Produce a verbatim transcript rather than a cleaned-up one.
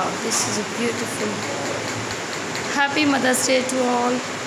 Wow, this is a beautiful. Happy Mother's Day to all.